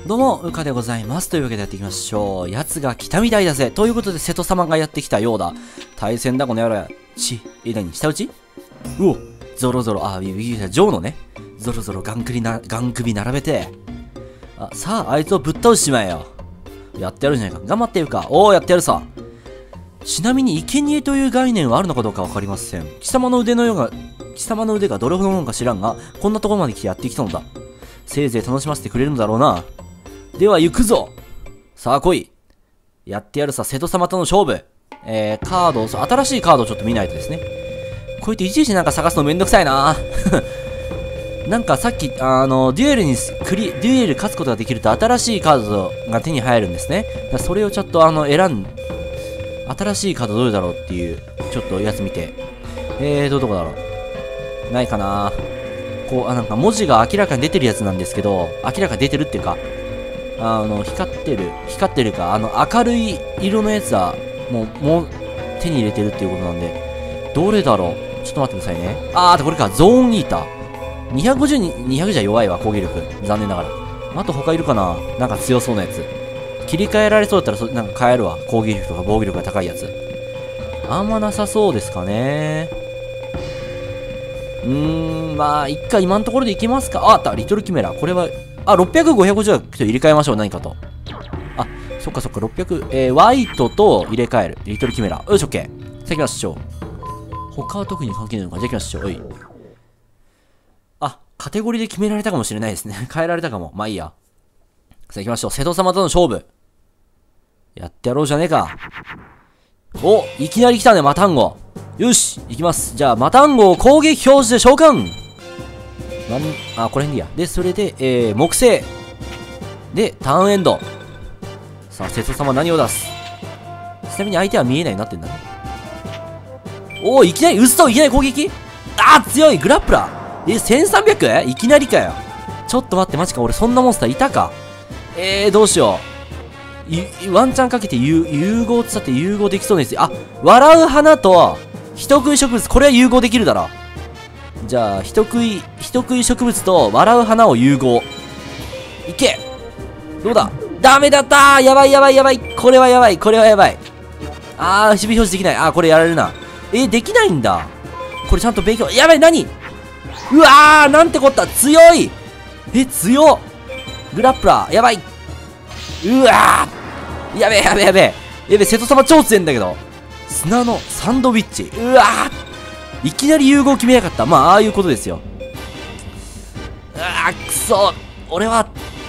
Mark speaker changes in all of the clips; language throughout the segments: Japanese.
Speaker 1: どうも、うかでございます。というわけでやっていきましょう。奴が来たみたいだぜ。ということで、瀬戸様がやってきたようだ。対戦だ、この野郎。何下打ちうお、ゾロゾロ、ジョーのね。ゾロゾロガン首並べて。さあ、あいつをぶっ倒しちまえよ。やってやるじゃないか。頑張ってやるか。おー、やってやるさ。ちなみに、生贄という概念はあるのかどうかわかりません。貴様の腕がどれほどのものか知らんが、こんなところまで来てやってきたのだ。せいぜい楽しませてくれるのだろうな。では行くぞ。さあ来い。やってやるさ、瀬戸様との勝負。カード、新しいカードをちょっと見ないとですね。こうやっていちいちなんか探すのめんどくさいな。なんかさっき、デュエル勝つことができると新しいカードが手に入るんですね。だからそれをちょっと新しいカードどれだろうっていう、ちょっとやつ見て。どこだろう。ないかな。こう、なんか文字が明らかに出てるやつなんですけど、明らかに出てるっていうか、光ってるか、明るい色のやつは、もう、手に入れてるっていうことなんで、どれだろう。ちょっと待ってくださいね。これか、ゾーンイーター。200じゃ弱いわ、攻撃力。残念ながら。あと他いるかな。なんか強そうなやつ。切り替えられそうだったら、なんか変えるわ。攻撃力とか防御力が高いやつ。あんまなさそうですかね。一回今のところでいきますか。あった、リトルキメラ。これは、600、550は入れ替えましょう。何かと。そっか、600、ワイトと入れ替える。リトルキメラ。よし、オッケー。さあ行きましょう。他は特に関係ないのか。じゃあ行きましょう。カテゴリーで決められたかもしれないですね。変えられたかも。まあいいや。さあ行きましょう。瀬戸様との勝負。やってやろうじゃねえか。お、いきなり来たね、マタンゴ。よし、行きます。じゃあ、マタンゴを攻撃表示で召喚。この辺でいいや。で、それで、木星。で、ターンエンド。さあ、瀬戸様何を出す。ちなみに相手は見えないようになってんだね。おー、いきなり攻撃。強いグラップラー。1300? いきなりかよ。ちょっと待って、マジか。俺そんなモンスターいたか。どうしよう。ワンチャンかけて融合つって融合できそうです。笑う花と、人食い植物、これは融合できるだろ。じゃあ、人食い植物と笑う花を融合。いけ。どうだ。ダメだったー。やばい。これはやばい。守備表示できない。これやられるな。できないんだ。これちゃんと勉強。やばい、何。うわー、なんてこった。強い。強っ。グラップラー。やばい。うわー。やべえ。瀬戸様超強いんだけど。砂のサンドウィッチ。うわー。いきなり融合決めやがった。ああいうことですよ。くそ。俺は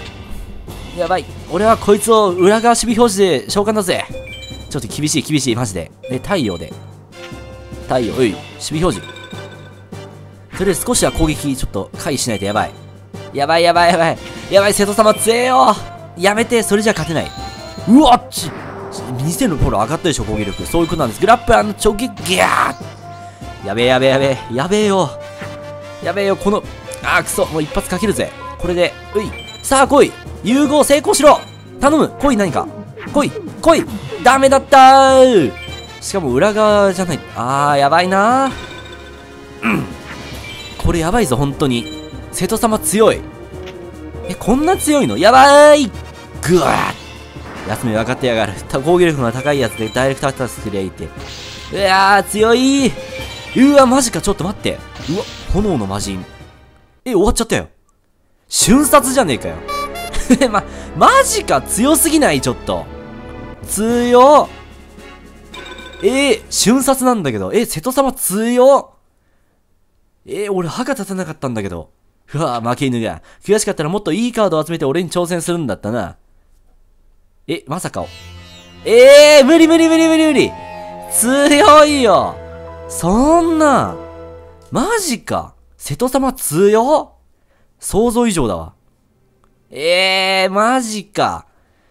Speaker 1: こいつを裏側守備表示で召喚だぜ。ちょっと厳しい、マジで。太陽、守備表示。それで少しは攻撃、ちょっと回避しないとやばい。やばい、瀬戸様強えよ。やめて、それじゃ勝てない。うわっ2000のフォロー上がったでしょ、攻撃力。そういうことなんです。グラップラーの直撃、ギャー。やべえよ、この、くそ、もう一発かけるぜ。これで、さあ来い。融合成功しろ。頼む。来い、何か。来い。ダメだったー。しかも裏側じゃない。やばいなー。これやばいぞ、本当に。瀬戸様強い。こんな強いの。やばい。ぐわー。休み分かってやがる。攻撃力が高いやつでダイレクトアタックすりゃいいって。強い。マジか。ちょっと待って。炎の魔人。終わっちゃったよ。瞬殺じゃねえかよ。マジか。強すぎない。ちょっと強っ。瞬殺なんだけど。瀬戸様強っ。俺歯が立たなかったんだけど。負け犬が。悔しかったらもっといいカードを集めて俺に挑戦するんだったな。まさか。無理。強いよ。そんな。マジか。瀬戸様強っ。想像以上だわ。マジか。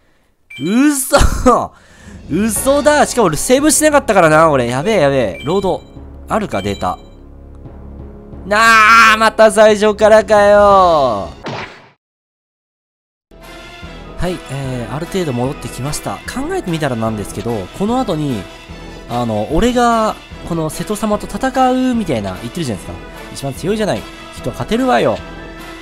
Speaker 1: 嘘だ。しかも俺セーブしてなかったからな、俺。やべえ。ロード。あるか、データ。また最初からかよ。はい、ある程度戻ってきました。考えてみたらなんですけど、この後に、俺が、この瀬戸様と戦うみたいな言ってるじゃないですか。一番強いじゃない。人は勝てるわよ。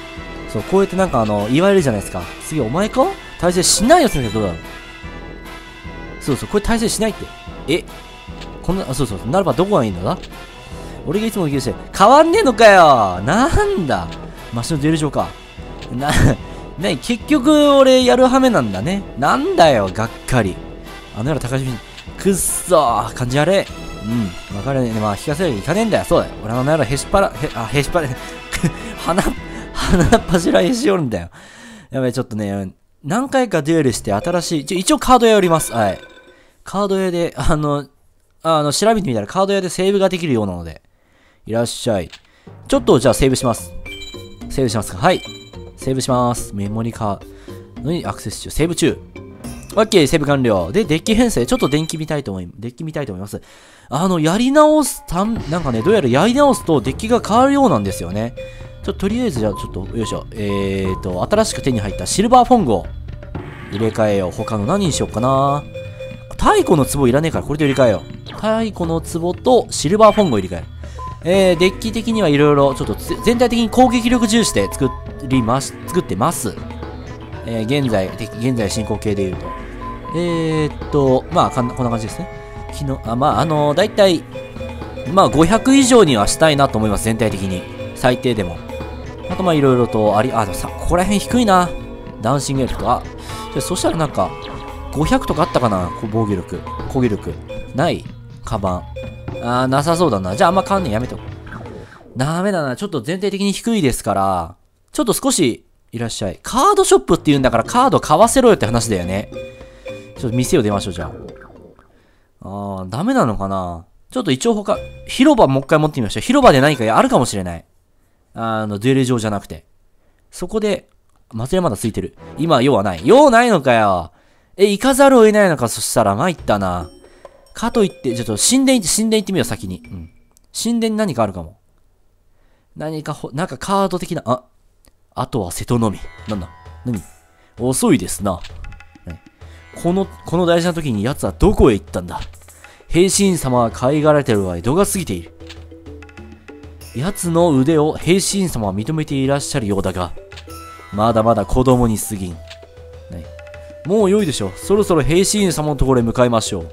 Speaker 1: そう、こうやってなんか言われるじゃないですか。次、お前か対戦しないよ、先生、どうだろう。そうそう、これ対戦しないって。えこんな、そうそう、ならばどこがいいんだ俺がいつもできるし、変わんねえのかよなんだマシのデュエル場か。結局俺やるはめなんだね。なんだよ、がっかり。あの野郎高橋くっそー、感じ悪い。うん、わかるね。まあ、聞かせるにいかねえんだよ。そうだよ。俺あの野郎へしっぱら、へしっぱら、鼻っ柱へし折るんだよ。やばい、ちょっとね、何回かデュエルして新しい、一応カード屋寄ります。はい。カード屋で、調べてみたらカード屋でセーブができるようなので。いらっしゃい。ちょっとじゃあセーブします。セーブしますか。はい。セーブします。メモリカードにアクセス中。セーブ中。OK、セーブ完了。で、デッキ編成。ちょっとデッキ見たいと思います。やり直す、なんかね、どうやらやり直すとデッキが変わるようなんですよね。とりあえずじゃあちょっと、よいしょ。新しく手に入ったシルバーフォングを入れ替えよう。他の何にしようかな。太古の壺いらねえからこれで入れ替えよう。太古の壺とシルバーフォングを入れ替える。デッキ的にはいろいろ、ちょっと全体的に攻撃力重視で作ってます。現在進行形で言うと。まあ、こんな感じですね。だいたい、まあ、500以上にはしたいなと思います、全体的に。最低でも。あと、まあ、いろいろとでもさ、ここら辺低いな。ダンシングエルフとか。そしたらなんか、500とかあったかな、防御力。攻撃力。ないカバン。なさそうだな。じゃあ、あんま変わんねえ。やめとこう。ダメだな。ちょっと全体的に低いですから、ちょっと少し、いらっしゃい。カードショップって言うんだからカード買わせろよって話だよね。ちょっと店を出ましょう、じゃあ。ダメなのかな。ちょっと一応広場もう一回持ってみましょう。広場で何かあるかもしれない。デュエル場じゃなくて。そこで、祭りまだついてる。今、用はない。用ないのかよ。行かざるを得ないのか、そしたら、参ったな。かといって、ちょっと神殿行ってみよう、先に。うん。神殿に何かあるかも。なんかカード的な、あとは瀬戸のみ。なんだ何遅いですな。この大事な時に奴はどこへ行ったんだ。兵神様は可愛がられてる場合、度が過ぎている。奴の腕を兵神様は認めていらっしゃるようだが、まだまだ子供に過ぎん。もう良いでしょ。そろそろ兵神様のところへ向かいましょう。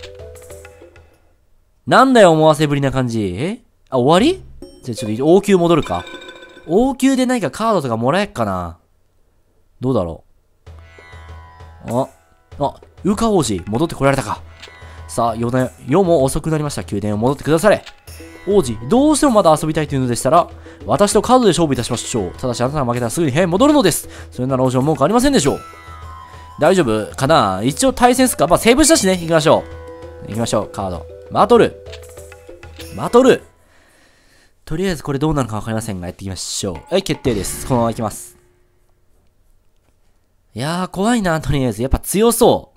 Speaker 1: なんだよ、思わせぶりな感じ。終わり？じゃあちょっと王宮戻るか。王宮で何かカードとかもらえっかな。どうだろう。ウカ王子、戻ってこられたか。さあ、夜も遅くなりました。宮殿を戻ってくだされ。王子、どうしてもまだ遊びたいというのでしたら、私とカードで勝負いたしましょう。ただしあなたが負けたらすぐに部屋に戻るのです。それなら王子も文句ありませんでしょう。大丈夫かな。一応対戦すか。まあ、セーブしたしね。行きましょう。カード。バトル。とりあえずこれどうなるかわかりませんが、やっていきましょう。はい、決定です。このまま行きます。いやー、怖いな、とりあえず。やっぱ強そう。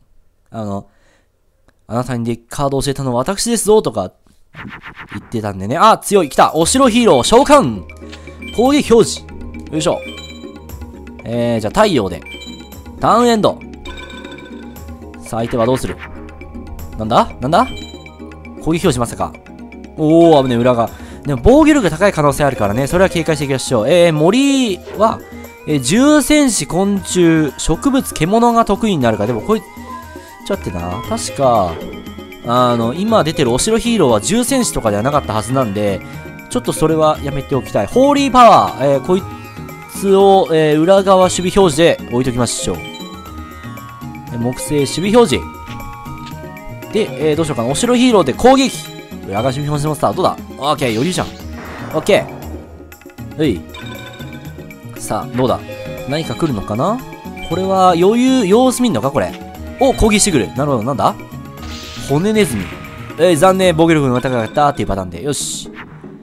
Speaker 1: あなたにカードを教えたのは私ですぞ、とか、言ってたんでね。強い。来た。お城ヒーロー、召喚攻撃表示。よいしょ。じゃあ太陽で。ターンエンド。さあ、相手はどうする？なんだ攻撃表示まさか。危ねえ、裏が。でも防御力が高い可能性あるからね。それは警戒していきましょう。森は、獣戦士、昆虫、植物、獣が得意になるか。でもこれ、ちょっと待ってな。確か、今出てるお城ヒーローは獣戦士とかではなかったはずなんで、ちょっとそれはやめておきたい。ホーリーパワー、こいつを、裏側守備表示で置いときましょう。木星守備表示。で、どうしようかな。お城ヒーローで攻撃。裏側守備表示モンスター。どうだ？オッケー、余裕じゃん。オッケー。さあ、どうだ？何か来るのかな？これは様子見んのかこれ。攻撃してくる。なるほど、なんだ？骨ネズミ。残念、防御力が高かったっていうパターンで。よし。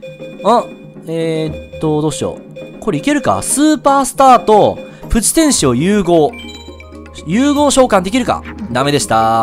Speaker 1: どうしよう。これいけるか？スーパースターと、プチ天使を融合召喚できるか？ダメでした。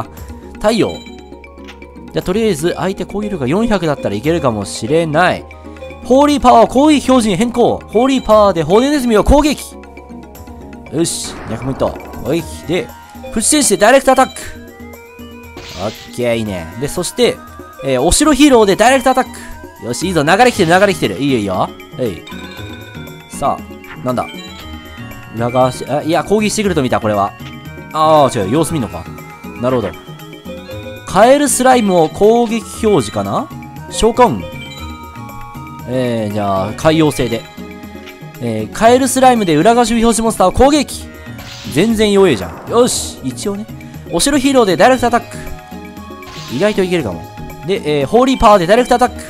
Speaker 1: 太陽。じゃあ、とりあえず、相手攻撃力が400だったらいけるかもしれない。ホーリーパワーを攻撃表示に変更。ホーリーパワーで骨ネズミを攻撃。よし、200ポイント。攻撃で、プチ天使でダイレクトアタック。オッケー、いいね。で、そして、お城ヒーローでダイレクトアタック。よし、いいぞ。流れ来てる。いいよ。さあ、なんだ。 裏側し、いや、攻撃してくると見た、これは。ああ、違う、様子見んのか。なるほど。カエルスライムを攻撃表示かな召喚。じゃあ、海洋星で。カエルスライムで裏側守備表示モンスターを攻撃。全然弱えじゃん。よし、一応ね。お城ヒーローでダイレクトアタック。意外といけるかも。で、ホーリーパワーでダイレクトアタック。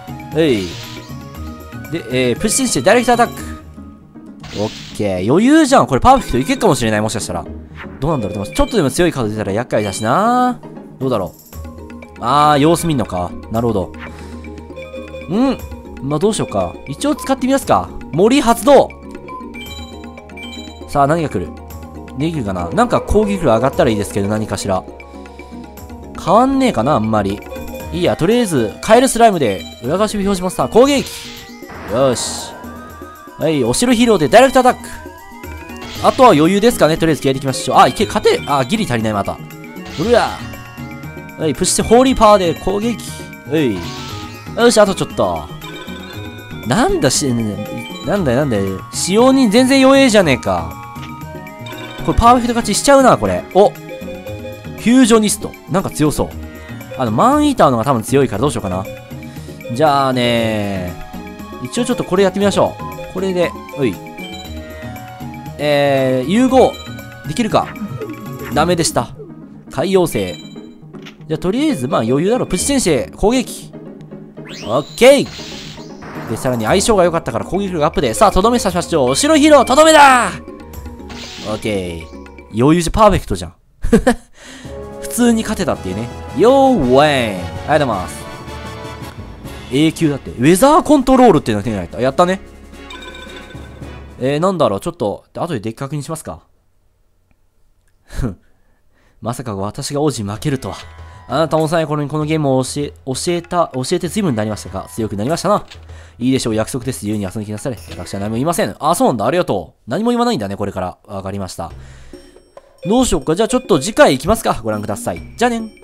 Speaker 1: で、プッシュしてダイレクトアタック。オッケー。余裕じゃん。これパーフェクトいけるかもしれない。もしかしたら。どうなんだろう。でもちょっとでも強いカード出たら厄介だしな。どうだろう。様子見んのか。なるほど。まあ、どうしようか。一応使ってみますか。森発動。さあ、何が来る？できるかな？なんか攻撃力上がったらいいですけど、何かしら。変わんねえかな、あんまり。いいや、とりあえず、カエルスライムで、裏側守備表示モンスター、攻撃！よし。はい、お城ヒーローでダイレクトアタック。あとは余裕ですかね、とりあえず気合いでいきましょう。勝て、ギリ足りない、また。うわはい、プッシュホーリーパワーで攻撃。よし、あとちょっと。なんだ、使用人全然弱えじゃねえか。これパーフェクト勝ちしちゃうな、これ。おフュージョニスト。なんか強そう。マンイーターのが多分強いからどうしようかな。じゃあね一応ちょっとこれやってみましょう。これで、融合。できるか。ダメでした。海洋星。じゃあとりあえず、まあ余裕だろ。プチ戦士攻撃。オッケーで、さらに相性が良かったから攻撃力アップで。さあ、とどめさしましょう。後ろヒーロー、とどめだオッケー。余裕じゃパーフェクトじゃん。普通に勝てたっていうね。ヨーウェイありがとうございます。永久だって。ウェザーコントロールっていうのが手に入った。やったね。なんだろう。ちょっと、後でデッキ確認しますか。まさか私が王子に負けるとは。あなたも幼い頃にこのゲームを教えて随分になりましたか？強くなりましたな。いいでしょう、約束です。自由に遊んできなさい。私は何も言いません。そうなんだ。ありがとう。何も言わないんだね、これから。わかりました。どうしよっか。じゃあちょっと次回行きますか。ご覧ください。じゃあね。